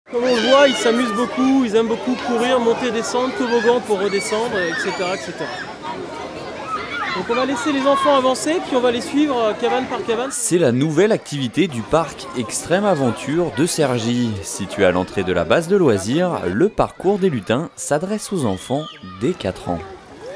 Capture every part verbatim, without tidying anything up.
Comme on le voit, ils s'amusent beaucoup, ils aiment beaucoup courir, monter, descendre, toboggan pour redescendre, et cetera, et cetera. Donc on va laisser les enfants avancer, puis on va les suivre cabane par cabane. C'est la nouvelle activité du parc Extrême Aventure de Cergy. Situé à l'entrée de la base de loisirs, le parcours des lutins s'adresse aux enfants dès quatre ans.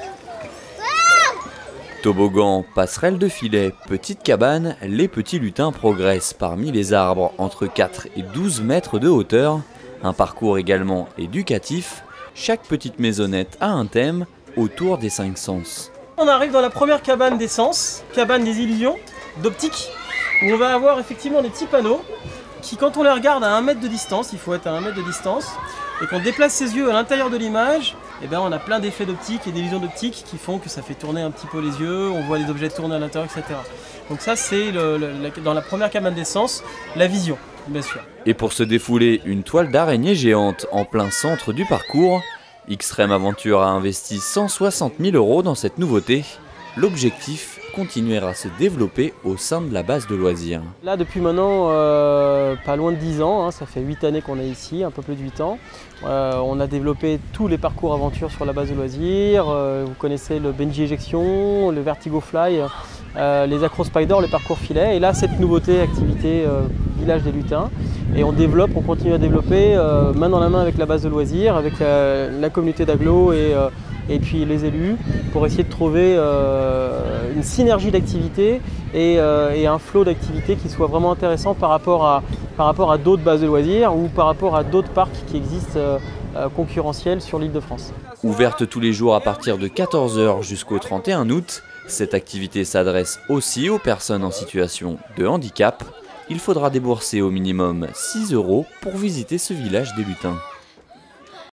Toboggan, passerelle de filet, petite cabane, les petits lutins progressent parmi les arbres entre quatre et douze mètres de hauteur. Un parcours également éducatif. Chaque petite maisonnette a un thème autour des cinq sens. On arrive dans la première cabane des sens, cabane des illusions, d'optique, où on va avoir effectivement des petits panneaux qui, quand on les regarde à un mètre de distance, il faut être à un mètre de distance, et qu'on déplace ses yeux à l'intérieur de l'image, eh ben on a plein d'effets d'optique et d'illusions d'optique qui font que ça fait tourner un petit peu les yeux, on voit les objets tourner à l'intérieur, et cetera. Donc ça c'est le, le, la, dans la première cabane des sens, la vision, bien sûr. Et pour se défouler, une toile d'araignée géante en plein centre du parcours. Extrême Aventure a investi cent soixante mille euros dans cette nouveauté. L'objectif, continuer à se développer au sein de la base de loisirs. Là depuis maintenant euh, pas loin de dix ans, hein, ça fait huit années qu'on est ici, un peu plus de huit ans. Euh, on a développé tous les parcours aventure sur la base de loisirs. Euh, vous connaissez le Benji Éjection, le Vertigo Fly, euh, les Acro Spider, les parcours filets. Et là cette nouveauté, activité euh, village des lutins. Et on développe, on continue à développer euh, main dans la main avec la base de loisirs, avec la, la communauté d'agglo et, euh, et puis les élus, pour essayer de trouver euh, une synergie d'activités et, euh, et un flot d'activités qui soit vraiment intéressant par rapport à, par rapport à d'autres bases de loisirs ou par rapport à d'autres parcs qui existent euh, euh, concurrentiels sur l'île de France. Ouverte tous les jours à partir de quatorze heures jusqu'au trente et un août, cette activité s'adresse aussi aux personnes en situation de handicap. Il faudra débourser au minimum six euros pour visiter ce village des lutins.